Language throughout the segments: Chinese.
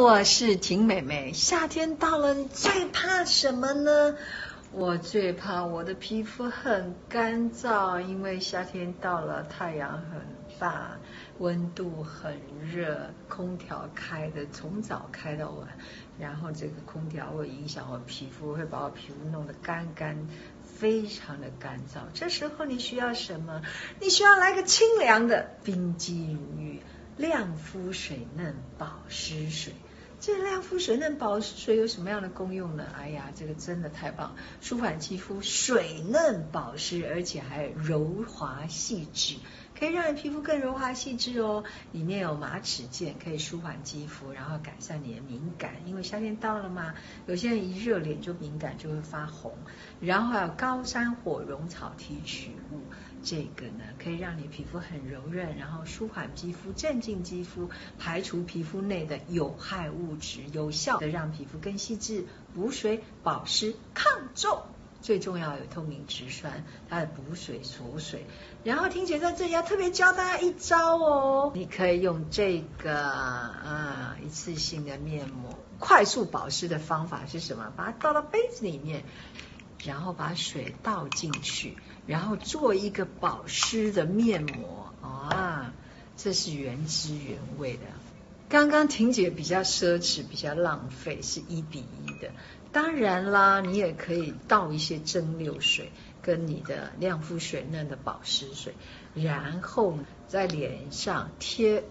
我是婷美美。夏天到了，你最怕什么呢？我最怕我的皮肤很干燥，因为夏天到了，太阳很大，温度很热，空调开的从早开到晚，然后这个空调会影响我皮肤，会把我皮肤弄得非常的干燥。这时候你需要什么？你需要来个清凉的冰肌如玉亮肤水嫩保湿水。这亮肤水嫩保湿水有什么样的功用呢？哎呀，这个真的太棒，舒缓肌肤，水嫩保湿，而且还柔滑细致，可以让你皮肤更柔滑细致哦。里面有马齿苋，可以舒缓肌肤，然后改善你的敏感，因为夏天到了嘛，有些人一热脸就敏感，就会发红。然后还有高山火绒草提取物，这个呢可以让你皮肤很柔润，然后舒缓肌肤，镇静肌肤，排除皮肤内的有害物质，有效的让皮肤更细致，补水保湿抗皱。最重要有透明质酸，它的补水锁水。然后婷姐在这里要特别教大家一招哦，你可以用这个一次性的面膜，快速保湿的方法是什么？把它倒到杯子里面，然后把水倒进去，然后做一个保湿的面膜这是原汁原味的。刚刚婷姐比较奢侈，比较浪费，是1:1的。当然啦，你也可以倒一些蒸馏水跟你的亮肤水嫩的保湿水，然后在脸上贴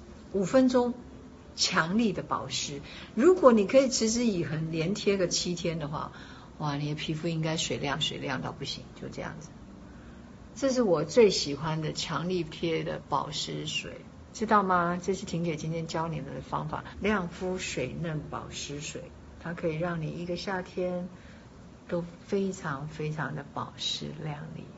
5分钟强力的保湿。如果你可以持之以恒连贴个7天的话，哇，你的皮肤应该水亮到不行。就这样子，这是我最喜欢的强力贴的保湿水，知道吗？这是婷姐今天教你们的方法，亮肤水嫩保湿水，它可以让你一个夏天都非常的保湿亮丽。